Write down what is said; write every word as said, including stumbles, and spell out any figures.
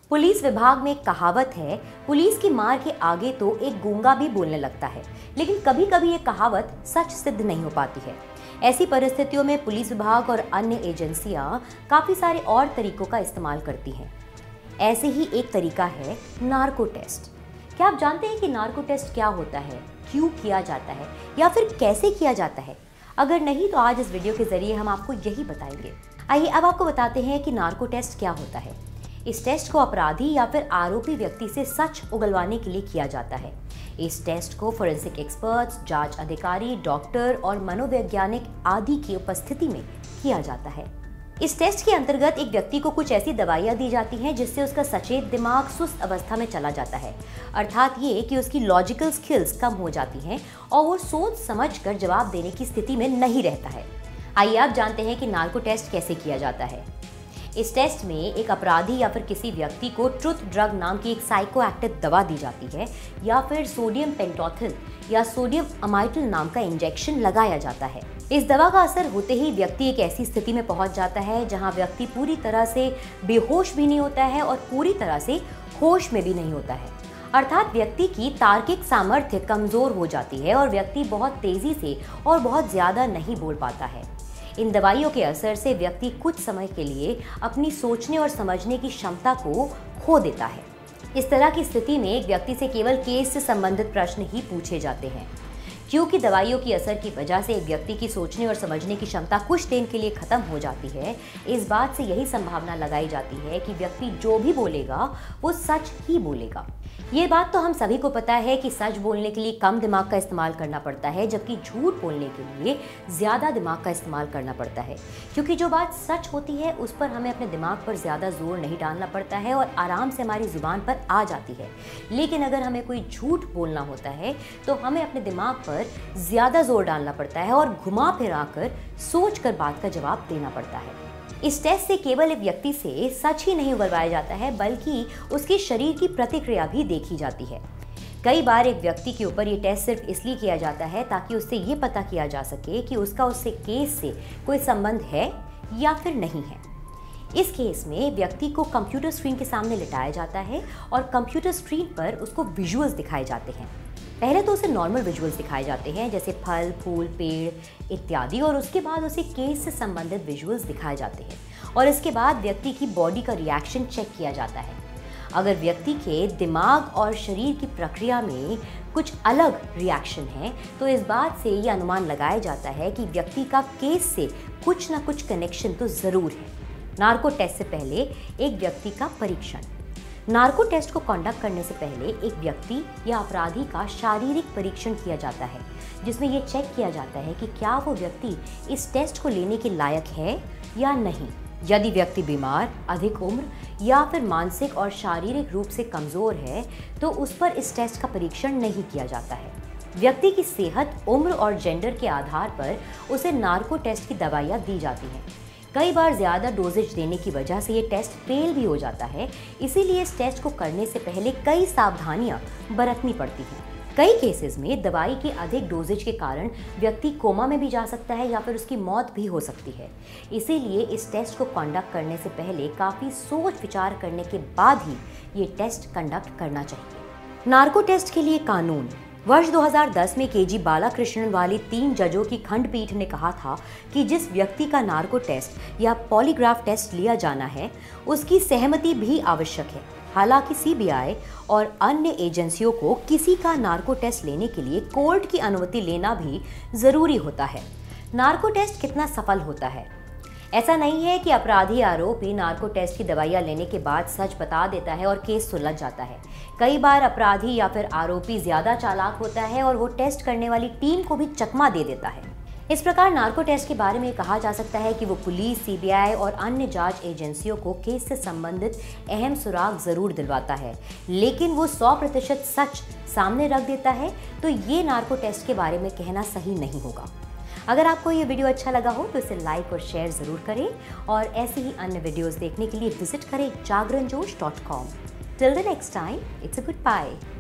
Police विभाग में एक कहावत है, पुलिस की मार के आगे तो एक गूंगा भी बोलने लगता है। लेकिन कभी कभी ये कहावत सच सिद्ध नहीं हो पाती है। ऐसी परिस्थितियों में पुलिस विभाग और अन्य एजेंसियां काफी सारे और तरीकों का इस्तेमाल करती हैं। ऐसे ही एक तरीका है नार्को टेस्ट। क्या आप जानते हैं कि नार्को टेस्ट क्या होता है, क्यों किया जाता है या फिर कैसे किया जाता है? अगर नहीं तो आज इस वीडियो के जरिए हम आपको यही बताएंगे। आइए अब आपको बताते हैं कि नार्को टेस्ट क्या होता है। इस टेस्ट को अपराधी या फिर आरोपी व्यक्ति से सच उगलवाने के लिए किया जाता है। इस टेस्ट को फोरेंसिक एक्सपर्ट्स, जांच अधिकारी, डॉक्टर और मनोवैज्ञानिक आदि की उपस्थिति में किया जाता है। इस टेस्ट के अंतर्गत एक व्यक्ति को कुछ ऐसी दवाइयां दी जाती हैं जिससे उसका सचेत दिमाग सुस्त अवस्था में चला जाता है। अर्थात ये कि उसकी लॉजिकल स्किल्स कम हो जाती हैं और वो सोच समझकर जवाब देने की स्थिति में नहीं रहता है। आइए आप जानते हैं कि नार्को टेस्ट कैसे किया जाता है। इस टेस्ट में एक अपराधी या फिर किसी व्यक्ति को ट्रुथ ड्रग नाम की एक साइको एक्टिव दवा दी जाती है या फिर सोडियम पेंटोथिल या सोडियम अमाइटिल नाम का इंजेक्शन लगाया जाता है। इस दवा का असर होते ही व्यक्ति एक ऐसी स्थिति में पहुंच जाता है जहां व्यक्ति पूरी तरह से बेहोश भी नहीं होता है और पूरी तरह से होश में भी नहीं होता है। अर्थात व्यक्ति की तार्किक सामर्थ्य कमजोर हो जाती है और व्यक्ति बहुत तेजी से और बहुत ज्यादा नहीं बोल पाता है। इन दवाइयों के असर से व्यक्ति कुछ समय के लिए अपनी सोचने और समझने की क्षमता को खो देता है। इस तरह की स्थिति में एक व्यक्ति से केवल केस से संबंधित प्रश्न ही पूछे जाते हैं। क्योंकि दवाइयों की असर की वजह से एक व्यक्ति की सोचने और समझने की क्षमता कुछ दिन के लिए खत्म हो जाती है, इस बात से यही संभावना लगाई जाती है कि व्यक्ति जो भी बोलेगा वो सच ही बोलेगा। ये बात तो हम सभी को पता है कि सच बोलने के लिए कम दिमाग का इस्तेमाल करना पड़ता है, जबकि झूठ बोलने के लिए ज़्यादा दिमाग का इस्तेमाल करना पड़ता है। क्योंकि जो बात सच होती है उस पर हमें अपने दिमाग पर ज़्यादा जोर नहीं डालना पड़ता है और आराम से हमारी ज़ुबान पर आ जाती है। लेकिन अगर हमें कोई झूठ बोलना होता है तो हमें अपने दिमाग पर ज़्यादा जोर डालना पड़ता है और घुमा फिरा कर सोच कर बात का जवाब देना पड़ता है। इस टेस्ट से केवल एक व्यक्ति से सच ही नहीं उगलवाया जाता है, बल्कि उसके शरीर की प्रतिक्रिया भी देखी जाती है। कई बार एक व्यक्ति के ऊपर ये टेस्ट सिर्फ इसलिए किया जाता है ताकि उससे ये पता किया जा सके कि उसका उससे केस से कोई संबंध है या फिर नहीं है। इस केस में व्यक्ति को कंप्यूटर स्क्रीन के सामने लिटाया जाता है और कंप्यूटर स्क्रीन पर उसको विजुअल्स दिखाए जाते हैं। पहले तो उसे नॉर्मल विजुअल्स दिखाए जाते हैं जैसे फल, फूल, पेड़ इत्यादि, और उसके बाद उसे केस से संबंधित विजुअल्स दिखाए जाते हैं और इसके बाद व्यक्ति की बॉडी का रिएक्शन चेक किया जाता है। अगर व्यक्ति के दिमाग और शरीर की प्रक्रिया में कुछ अलग रिएक्शन है तो इस बात से ये अनुमान लगाया जाता है कि व्यक्ति का केस से कुछ ना कुछ कनेक्शन तो ज़रूर है। नार्को टेस्ट से पहले एक व्यक्ति का परीक्षण। नार्को टेस्ट को कंडक्ट करने से पहले एक व्यक्ति या अपराधी का शारीरिक परीक्षण किया जाता है, जिसमें यह चेक किया जाता है कि क्या वो व्यक्ति इस टेस्ट को लेने के लायक है या नहीं। यदि व्यक्ति बीमार, अधिक उम्र या फिर मानसिक और शारीरिक रूप से कमज़ोर है तो उस पर इस टेस्ट का परीक्षण नहीं किया जाता है। व्यक्ति की सेहत, उम्र और जेंडर के आधार पर उसे नार्को टेस्ट की दवाइयाँ दी जाती हैं। कई बार ज़्यादा डोजेज देने की वजह से ये टेस्ट फेल भी हो जाता है, इसीलिए इस टेस्ट को करने से पहले कई सावधानियां बरतनी पड़ती हैं। कई केसेस में दवाई के अधिक डोजेज के कारण व्यक्ति कोमा में भी जा सकता है या फिर उसकी मौत भी हो सकती है। इसीलिए इस टेस्ट को कंडक्ट करने से पहले काफ़ी सोच विचार करने के बाद ही ये टेस्ट कंडक्ट करना चाहिए। नार्को टेस्ट के लिए कानून। वर्ष दो हज़ार दस में के जी बालाकृष्णन वाली तीन जजों की खंडपीठ ने कहा था कि जिस व्यक्ति का नार्को टेस्ट या पॉलीग्राफ टेस्ट लिया जाना है उसकी सहमति भी आवश्यक है। हालांकि सी बी आई और अन्य एजेंसियों को किसी का नार्को टेस्ट लेने के लिए कोर्ट की अनुमति लेना भी ज़रूरी होता है। नार्को टेस्ट कितना सफल होता है? ऐसा नहीं है कि अपराधी आरोपी नार्को टेस्ट की दवाइयाँ लेने के बाद सच बता देता है और केस सुलझ जाता है। कई बार अपराधी या फिर आरोपी ज़्यादा चालाक होता है और वो टेस्ट करने वाली टीम को भी चकमा दे देता है। इस प्रकार नार्को टेस्ट के बारे में कहा जा सकता है कि वो पुलिस, सी बी आई और अन्य जांच एजेंसियों को केस से संबंधित अहम सुराग ज़रूर दिलवाता है, लेकिन वो सौ प्रतिशत सच सामने रख देता है। तो ये नार्को टेस्ट के बारे में कहना सही नहीं होगा। अगर आपको ये वीडियो अच्छा लगा हो तो इसे लाइक और शेयर ज़रूर करें और ऐसी ही अन्य वीडियोस देखने के लिए विजिट करें Jagran Josh dot com. Till the next time, it's a good bye.